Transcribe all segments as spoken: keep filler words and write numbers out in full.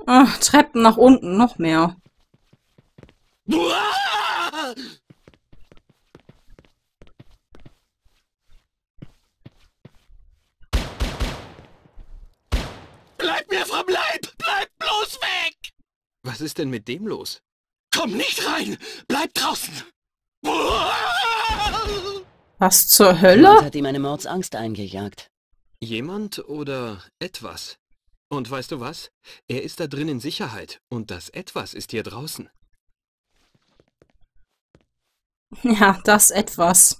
Ach, Treppen nach unten, noch mehr. Bleib mir vom Leib! Bleib bloß weg! Was ist denn mit dem los? Komm nicht rein! Bleib draußen! Was zur Jemand Hölle? hat ihm eine Mordsangst eingejagt. Jemand oder etwas? Und weißt du was? Er ist da drin in Sicherheit und das Etwas ist hier draußen. Ja, das etwas.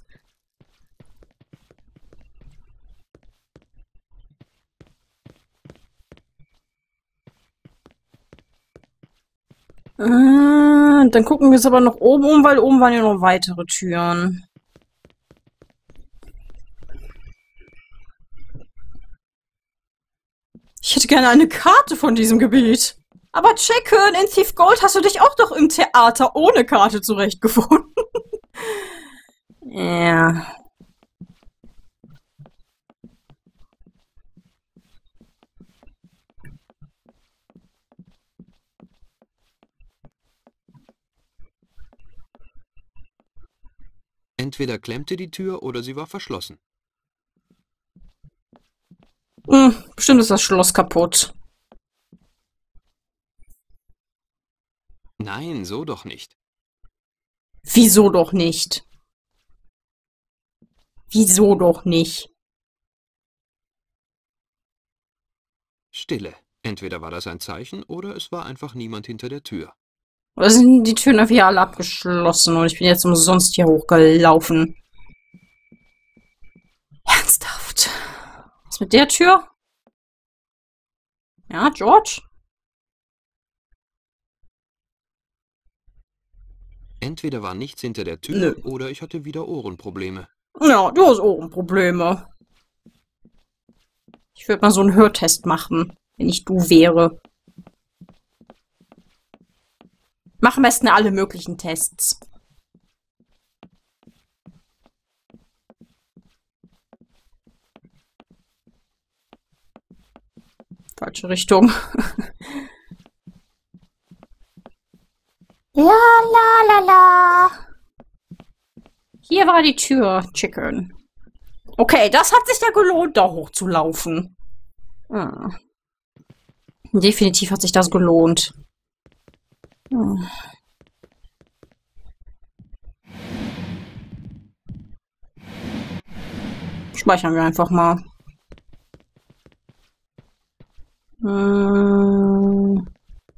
Äh, dann gucken wir es aber noch oben um, weil oben waren ja noch weitere Türen. Ich hätte gerne eine Karte von diesem Gebiet. Aber Chicken, in Thief Gold hast du dich auch doch im Theater ohne Karte zurechtgefunden. Ja. Entweder klemmte die Tür oder sie war verschlossen. Hm, bestimmt ist das Schloss kaputt. Nein, so doch nicht. Wieso doch nicht? Wieso doch nicht? Stille. Entweder war das ein Zeichen oder es war einfach niemand hinter der Tür. Oder sind die Türen einfach alle abgeschlossen und ich bin jetzt umsonst hier hochgelaufen? Ernsthaft? Was mit der Tür? Ja, George? Entweder war nichts hinter der Tür Nö. oder ich hatte wieder Ohrenprobleme. Ja, du hast Ohrenprobleme. Ich würde mal so einen Hörtest machen, wenn ich du wäre. Mach am besten alle möglichen Tests. Falsche Richtung. La la la la. Hier war die Tür, Chicken. Okay, das hat sich ja gelohnt, da hochzulaufen. Ah. Definitiv hat sich das gelohnt. Hm. Speichern wir einfach mal. Hm.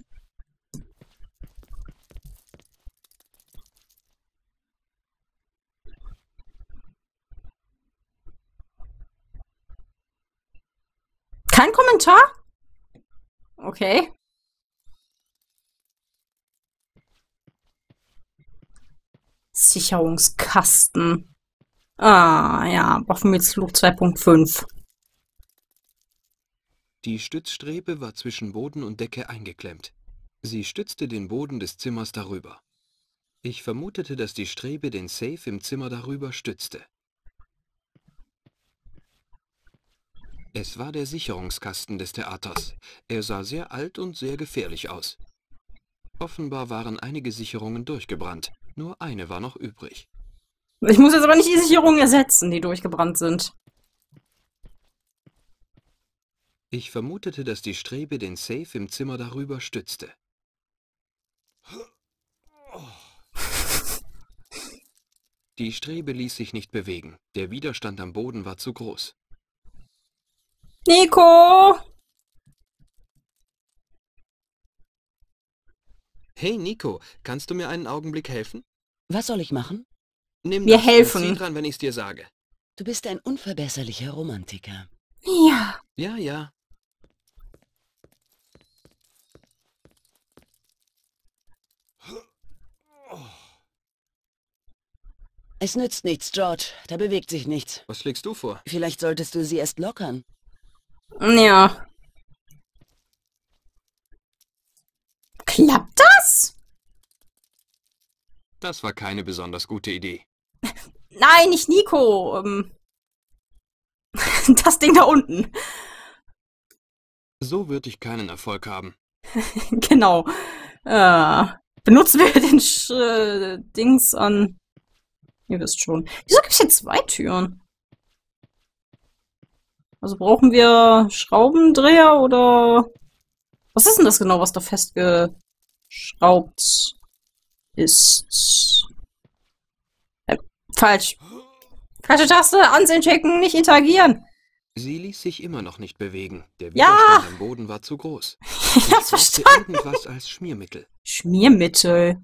Kein Kommentar? Okay. Sicherungskasten. Ah, ja, Waffenmitzflug zwei Punkt fünf. Die Stützstrebe war zwischen Boden und Decke eingeklemmt. Sie stützte den Boden des Zimmers darüber. Ich vermutete, dass die Strebe den Safe im Zimmer darüber stützte. Es war der Sicherungskasten des Theaters. Er sah sehr alt und sehr gefährlich aus. Offenbar waren einige Sicherungen durchgebrannt. Nur eine war noch übrig. Ich muss jetzt aber nicht die Sicherungen ersetzen, die durchgebrannt sind. Ich vermutete, dass die Strebe den Safe im Zimmer darüber stützte. Die Strebe ließ sich nicht bewegen. Der Widerstand am Boden war zu groß. Nico! Hey Nico, kannst du mir einen Augenblick helfen? Was soll ich machen? Nimm Wir das helfen. und zieh dran, wenn ich's dir sage. Du bist ein unverbesserlicher Romantiker. Ja. Ja, ja. Es nützt nichts, George. Da bewegt sich nichts. Was schlägst du vor? Vielleicht solltest du sie erst lockern. Ja. Klappt das? Das war keine besonders gute Idee. Nein, nicht Nico. Ähm, das Ding da unten. So würde ich keinen Erfolg haben. Genau. Äh, benutzen wir den Sch äh, Dings an... Ihr wisst schon. Wieso gibt es hier zwei Türen? Also brauchen wir Schraubendreher oder... Was ist denn das genau, was da festgeschraubt ist? Äh, falsch. Falsche Taste, ansehen, checken, nicht interagieren. Sie ließ sich immer noch nicht bewegen. Der Ja. Widerstand am Boden war zu groß. Ich hab's brauchte verstanden. irgendwas als Schmiermittel. Schmiermittel.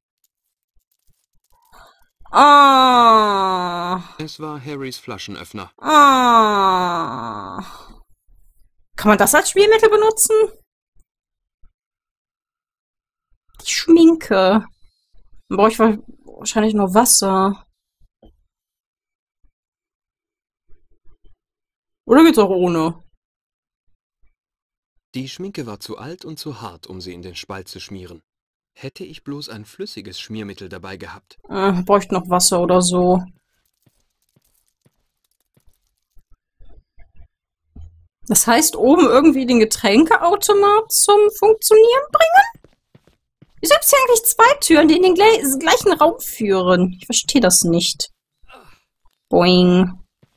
Ah. Es war Harrys Flaschenöffner. Ah. Kann man das als Schmiermittel benutzen? Die Schminke. Dann brauche ich wahrscheinlich nur Wasser. Oder geht's auch ohne? Die Schminke war zu alt und zu hart, um sie in den Spalt zu schmieren. Hätte ich bloß ein flüssiges Schmiermittel dabei gehabt. Äh, bräuchte noch Wasser oder so. Das heißt, oben irgendwie den Getränkeautomat zum Funktionieren bringen? Wieso gibt es hier eigentlich zwei Türen, die in den gle gleichen Raum führen? Ich verstehe das nicht. Boing.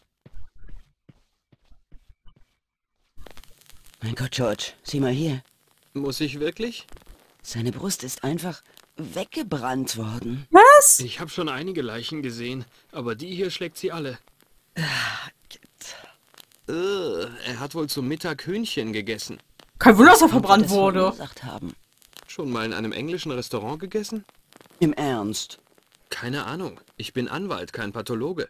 Mein Gott, George, sieh mal hier. Muss ich wirklich? Seine Brust ist einfach weggebrannt worden. Was? Ich habe schon einige Leichen gesehen, aber die hier schlägt sie alle. Uh, er hat wohl zum Mittag Hühnchen gegessen. Kein Wunder, dass er Könnte verbrannt das wurde. verursacht haben. Schon mal in einem englischen Restaurant gegessen? Im Ernst? Keine Ahnung. Ich bin Anwalt, kein Pathologe.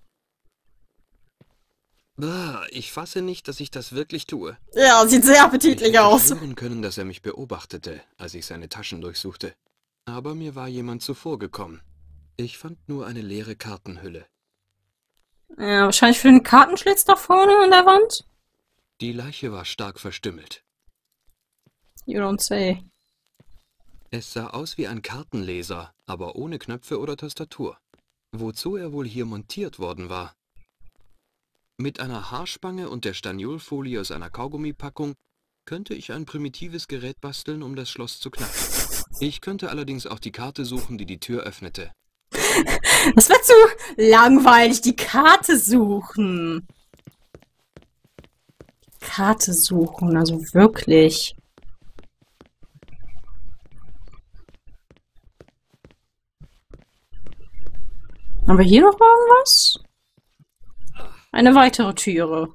Bah, ich fasse nicht, dass ich das wirklich tue. Ja, sieht sehr Ich appetitlich hätte aus. schwören können, dass er mich beobachtete, als ich seine Taschen durchsuchte. Aber mir war jemand zuvorgekommen. Ich fand nur eine leere Kartenhülle. Ja, wahrscheinlich für den Kartenschlitz da vorne an der Wand. Die Leiche war stark verstümmelt. You don't say. Es sah aus wie ein Kartenleser, aber ohne Knöpfe oder Tastatur. Wozu er wohl hier montiert worden war? Mit einer Haarspange und der Staniolfolie aus einer Kaugummipackung könnte ich ein primitives Gerät basteln, um das Schloss zu knacken. Ich könnte allerdings auch die Karte suchen, die die Tür öffnete. Das wird zu langweilig, die Karte suchen. Karte suchen, also wirklich. Haben wir hier noch irgendwas? Eine weitere Türe.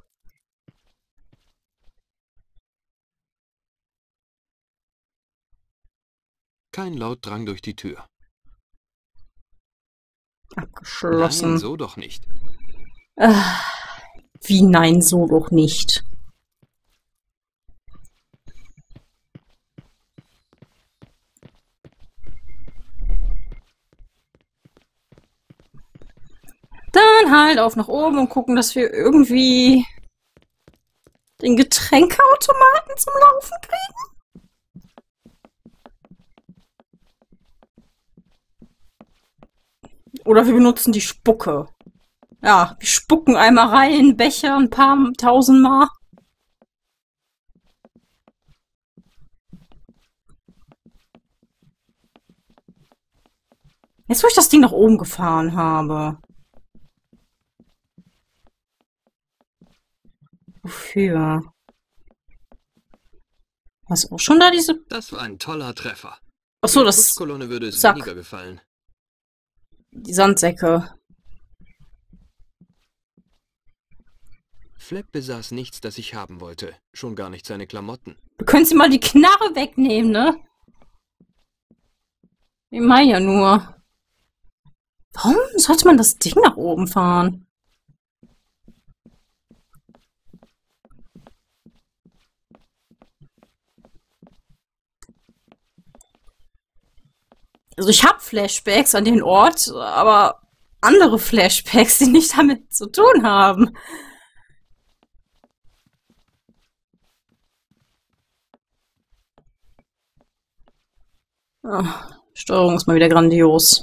Kein Laut drang durch die Tür. Abgeschlossen. Nein, so doch nicht. Ah, wie nein, so doch nicht. Dann halt auf nach oben und gucken, dass wir irgendwie den Getränkeautomaten zum Laufen kriegen. Oder wir benutzen die Spucke. Ja, wir spucken einmal rein, Becher ein paar tausendmal. Jetzt, wo ich das Ding nach oben gefahren habe. Wofür? Was auch schon da diese... Das war ein toller Treffer. Achso, Der das... Putzkolonne würde es Sack. weniger gefallen. Die Sandsäcke. Flap besaß nichts, das ich haben wollte. Schon gar nicht seine Klamotten. Du könntest ihm mal die Knarre wegnehmen, ne? Ich meine ja nur. Warum sollte man das Ding nach oben fahren? Also ich habe Flashbacks an den Ort, aber andere Flashbacks, die nicht damit zu tun haben. Oh, Steuerung ist mal wieder grandios.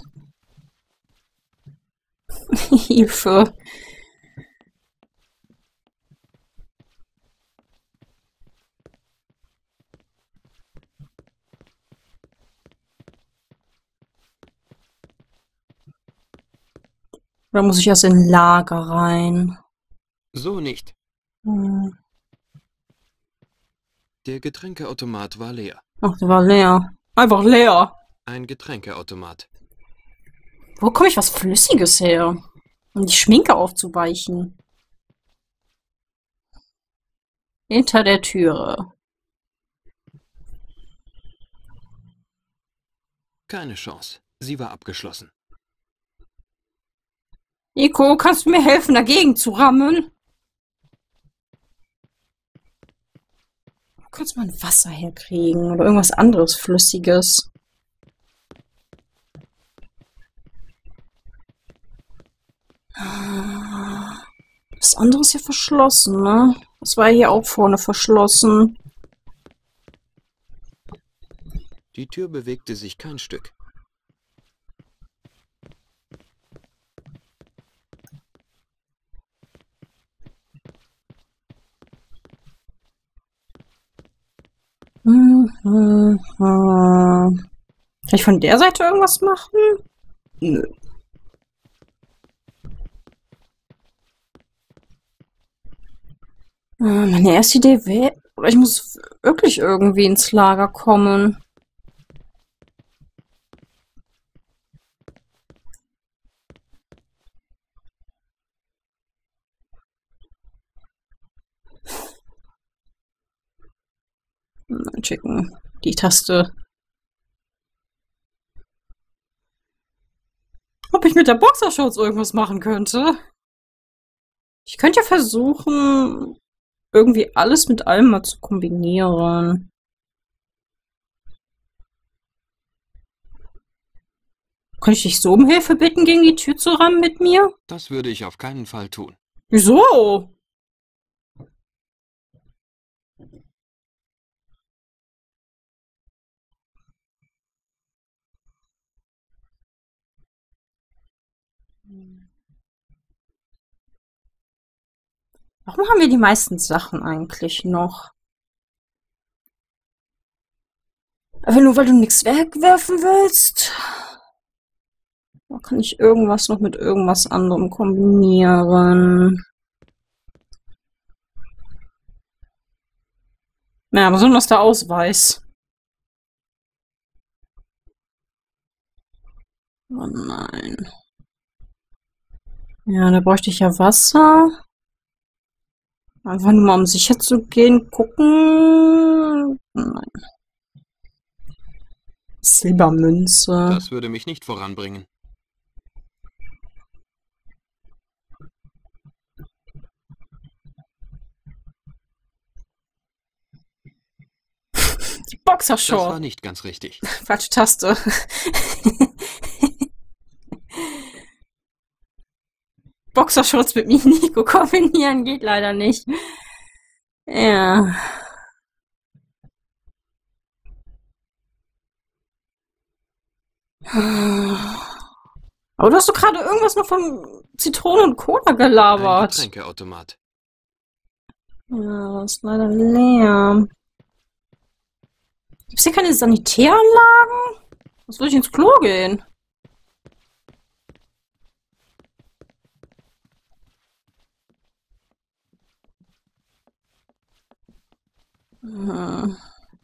Hilfe. Oder muss ich erst in Lager rein? So nicht. Hm. Der Getränkeautomat war leer. Ach, der war leer. Einfach leer. Ein Getränkeautomat. Wo komme ich was Flüssiges her? Um die Schminke aufzuweichen. Hinter der Türe. Keine Chance. Sie war abgeschlossen. Nico, kannst du mir helfen, dagegen zu rammen? Du kannst mal ein Wasser herkriegen oder irgendwas anderes Flüssiges. Das andere ist hier verschlossen, ne? Das war hier auch vorne verschlossen. Die Tür bewegte sich kein Stück. Hm, hm, hm. Kann ich von der Seite irgendwas machen? Nö. Meine erste Idee wäre, oder ich muss wirklich irgendwie ins Lager kommen. Mal checken. Die Taste. Ob ich mit der Boxershorts irgendwas machen könnte? Ich könnte ja versuchen, irgendwie alles mit allem mal zu kombinieren. Könnte ich dich so um Hilfe bitten, gegen die Tür zu rammen mit mir? Das würde ich auf keinen Fall tun. Wieso? Warum haben wir die meisten Sachen eigentlich noch? Aber nur weil du nichts wegwerfen willst? Da kann ich irgendwas noch mit irgendwas anderem kombinieren. Ja, besonders der Ausweis. Oh nein. Ja, da bräuchte ich ja Wasser. Einfach nur mal um sicher zu gehen, gucken. Nein. Silbermünze. Das würde mich nicht voranbringen. Die Boxershorts. Das war nicht ganz richtig. Falsche Taste. Boxershorts mit Nico kombinieren geht leider nicht. Ja. Aber du hast doch gerade irgendwas noch von Zitrone und Cola Ein gelabert. Getränkeautomat. Ja, das ist leider leer. Gibt es hier keine Sanitäranlagen? Was soll ich ins Klo gehen? Hm.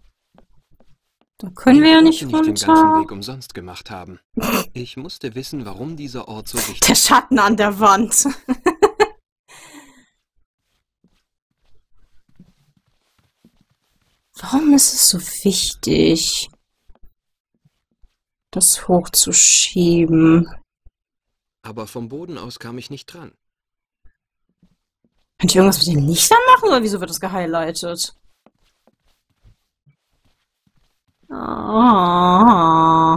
Da können wir ja nicht nicht den ganzen runter. Weg umsonst gemacht haben. Ich musste wissen, warum dieser Ort so wichtig Der Schatten an der Wand. Warum ist es so wichtig, das hochzuschieben? Aber vom Boden aus kam ich nicht dran. Könnt ihr irgendwas mit den Lichtern machen oder wieso wird das gehighlightet? Ah.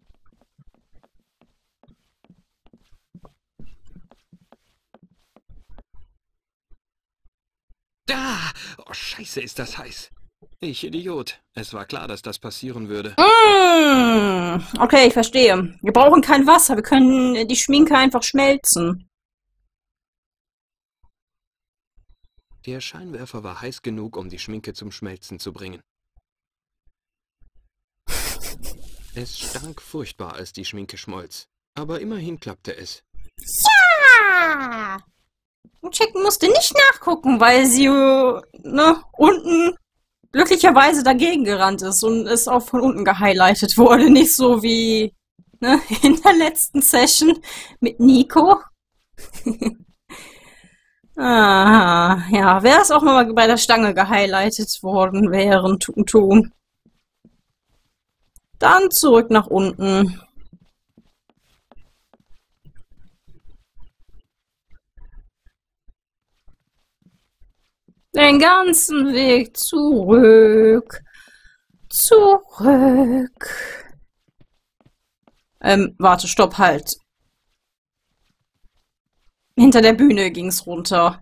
Da! Oh, scheiße, ist das heiß. Ich Idiot. Es war klar, dass das passieren würde. Mm. Okay, ich verstehe. Wir brauchen kein Wasser. Wir können die Schminke einfach schmelzen. Der Scheinwerfer war heiß genug, um die Schminke zum Schmelzen zu bringen. Es stank furchtbar, als die Schminke schmolz. Aber immerhin klappte es. Ah! Und Chicken musste nicht nachgucken, weil sie ne, unten glücklicherweise dagegen gerannt ist und es auch von unten gehighlightet wurde. Nicht so wie ne, in der letzten Session mit Nico. Ah, ja, wäre es auch mal bei der Stange gehighlightet worden wären, tun, tun. Dann zurück nach unten. Den ganzen Weg zurück. Zurück. Ähm, warte, stopp, halt. Hinter der Bühne ging's runter.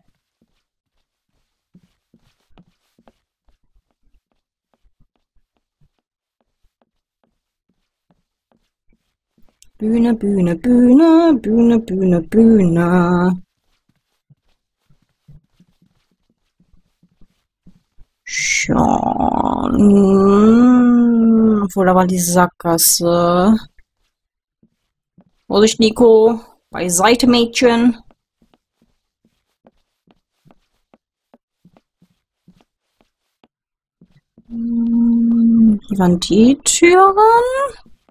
Bühne, Bühne, Bühne, Bühne, Bühne, Bühne. Schon. Obwohl, da war die Sackgasse. Vorsicht, Nico. Beiseite, Mädchen. Hier waren die Türen.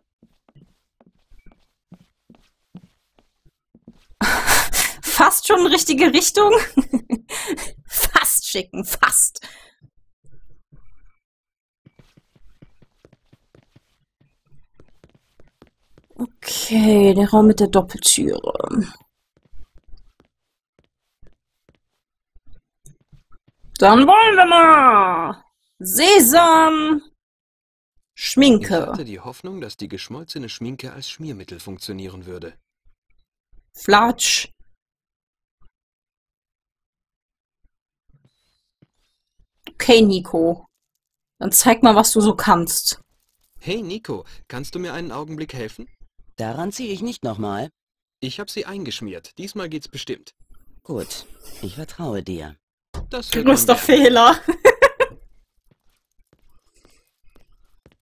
Fast schon richtige Richtung. Fast schicken, fast. Okay, der Raum mit der Doppeltüre. Dann wollen wir mal. Sesam. Schminke. Ich hatte die Hoffnung, dass die geschmolzene Schminke als Schmiermittel funktionieren würde. Flatsch. Okay, Nico. Dann zeig mal, was du so kannst. Hey Nico, kannst du mir einen Augenblick helfen? Daran ziehe ich nicht nochmal. Ich habe sie eingeschmiert. Diesmal geht's bestimmt. Gut, ich vertraue dir. Das hört man Größter gern. Fehler.